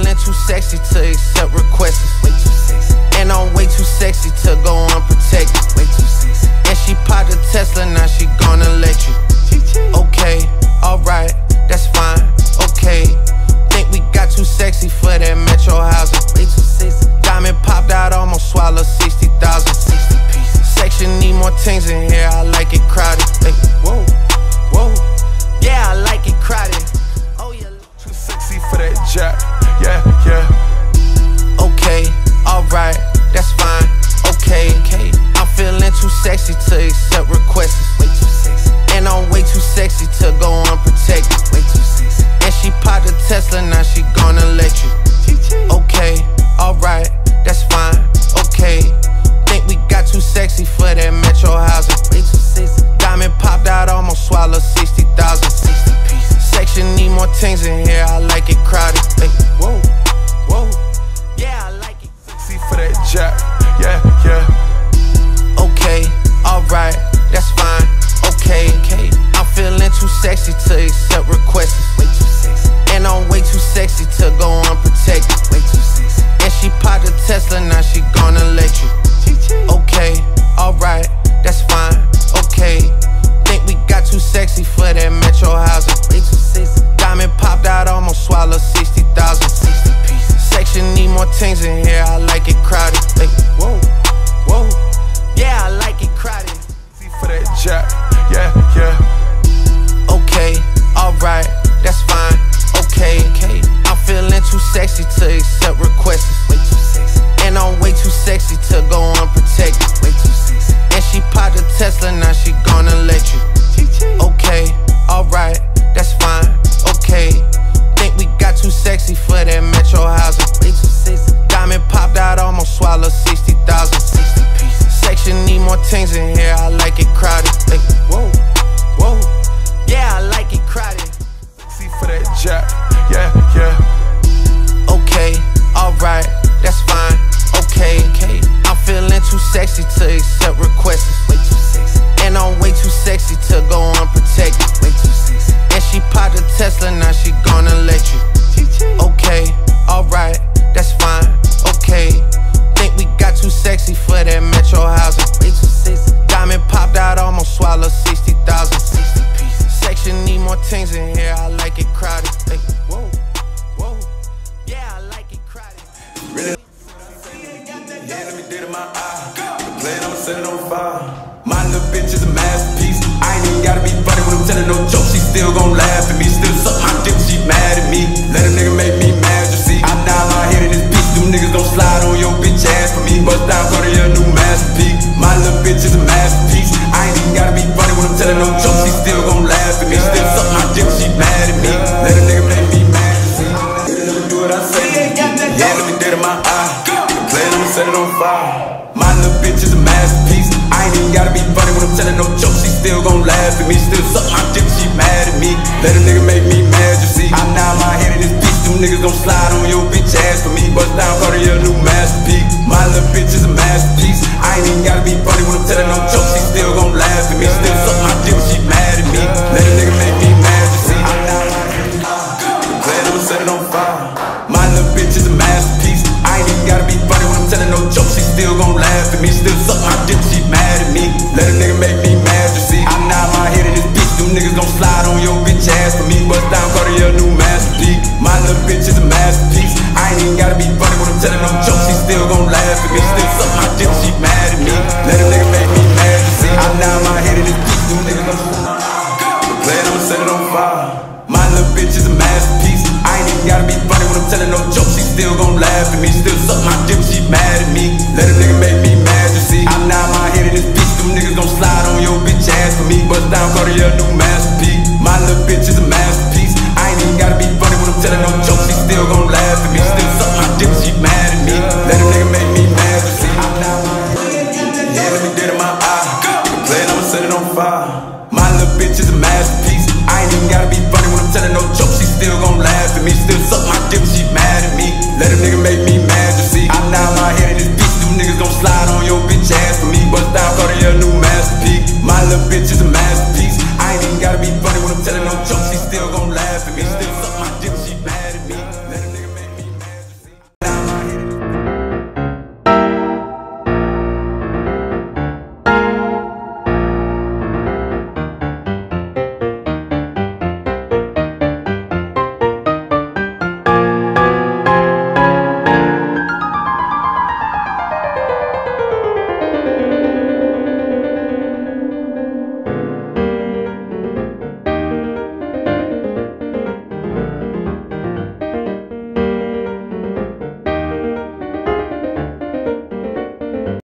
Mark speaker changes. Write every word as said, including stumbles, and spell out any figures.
Speaker 1: feeling too sexy to accept requests. Way too sexy. And I'm way too sexy to go unprotected. Way too sexy. And she popped a Tesla, now she gonna let you. Okay, alright, that's fine. Okay, think we got too sexy for that metro housing. Way too sexy. Diamond popped out, almost swallowed sixty thousand. sixty pieces. Section need more things in here, I like it crowded. Hey, whoa, whoa, yeah, I like it crowded. Oh yeah,
Speaker 2: too sexy for that jack. Yeah, yeah.
Speaker 1: Okay, alright, that's fine. Okay, okay. I'm feeling too sexy to accept requests. Way too sexy. And I'm way too sexy to go unprotected. Way too sexy. And she popped a Tesla, now she gonna let you. Okay, alright, that's fine. Okay, think we got too sexy for that metro housing. Way too sexy. Diamond popped out, almost swallowed sixty thousand. sixty pieces. Section need more things in here, I like it crowded. Hey, whoa, whoa, yeah, I like it.
Speaker 2: Sexy for that jack. Yeah, yeah.
Speaker 1: Okay, alright, that's fine. Okay, okay. I'm feeling too sexy to accept requests. Way too sexy. And I'm way too sexy to go unprotected. Way too sexy. And she popped a Tesla, now she gonna let you. Okay, alright, that's fine. Okay, think we got too sexy for that metro housing. Way too sexy. Diamond popped out, almost swallowed sixty thousand. sixty pieces. Section need more things in here, I like it crowded. Hey, whoa, whoa, yeah, I like it crowded.
Speaker 2: For that jack. Yeah, yeah.
Speaker 1: Okay, alright, that's fine. Okay, okay. I'm feeling too sexy to accept requests. Way too sexy. And I'm way too sexy to go unprotected. Way too sexy. And she popped a Tesla, now she gonna let you. Okay, alright, that's fine. Okay, think we got too sexy for that metro housing. Way too sexy. Diamond popped out, almost swallowed sixty thousand. sixty pieces. Section need more things in here, I like it crowded. Hey, whoa, whoa, yeah, I like it crowded.
Speaker 2: See for that jack. Yeah, yeah.
Speaker 1: Okay, alright, that's fine. Okay, okay. I'm feeling too sexy to accept requests. Way too sexy. And I'm way too sexy to go unprotected. Way too sexy. And she popped a Tesla, now she gonna let you. Okay, alright, that's fine. Okay, think we got too sexy for that metro housing. Way too sexy. Diamond popped out, almost swallowed sixty thousand. sixty pieces. Section need more things in here, I like it crowded. Hey, whoa, whoa, yeah, I like it crowded.
Speaker 2: Really? Yeah, let me dead in my eye. The blade, I'ma set it on fire. My little bitch is a masterpiece. I ain't even gotta be funny when I'm telling no jokes. She still gon' laugh at me. Still suck my dick, she mad at me. Let a nigga make me mad, you see. I nod my head in this bitch. Them niggas gon' slide on your bitch ass for me. Bust down, call her your new masterpiece. My little bitch is a masterpiece. I ain't even gotta be funny when I'm telling no jokes. She still gon' laugh at me. Still suck my dick, she mad at me. Let a nigga make me mad, you see. Let me do what I say. Yeah, let me dead in my eye. The plan, I'ma set it on fire. My little bitch is a masterpiece. I ain't even gotta be funny when I'm telling no jokes. She still gon' laugh at me. Still suck my dick, she mad at me. Let a nigga make me mad, you see. I nod my head in this bitch. Them niggas gon' slide on your bitch ass for me. Bust down, call her your new masterpiece. My little bitch is a masterpiece. I ain't even gotta be funny when I'm telling no jokes. She still gon' laugh at me. Still suck my dick, she mad at me. Let a nigga make me mad, you see. I nod my head in this bitch. Glad I'ma set it on fire. My little bitch is a masterpiece. I ain't even gotta be funny when I'm telling no jokes. She still gon' laugh at me. Still suck my dick, she mad at me. Let a nigga make me mad, you see. I nod my head in this bitch. Them niggas gon' slide on your bitch ass for me. Bust down, call her your new masterpiece. My little bitch is a masterpiece. I ain't even gotta be funny when I'm telling no jokes. She still gon' laugh at me. Still suck my dick, she mad at me. Let a nigga make me mad, you see. I nod my head in this bitch. Them niggas gon' the plan, I'ma set it on fire. My little bitch is a masterpiece. I ain't even gotta be funny when I'm telling no jokes. She still gon' laugh at me. Still suck my dick, she mad at me. Let a nigga make me mad, you see. I nod my head in this bitch. Them niggas gon' slide on your bitch ass for me. Bust down, call her your new masterpiece. My little bitch is a masterpiece. I ain't even gotta be funny when I'm telling no jokes. She still gon' laugh at me. Still suck my dick, she mad at me. Let a nigga make me mad, you see. I nod my head. Yeah, let me dead in my eye. The plan, I'ma set it on fire. My little bitch is a masterpiece. I ain't even gotta be funny when I'm telling no jokes. She still gon' laugh at me. Still suck my dick, she mad at me. Let a nigga make me mad, you see. I nod my head in this bitch. Them niggas gon' slide on your bitch ass for me. Bust down, call her your new masterpiece. My little bitch is a masterpiece.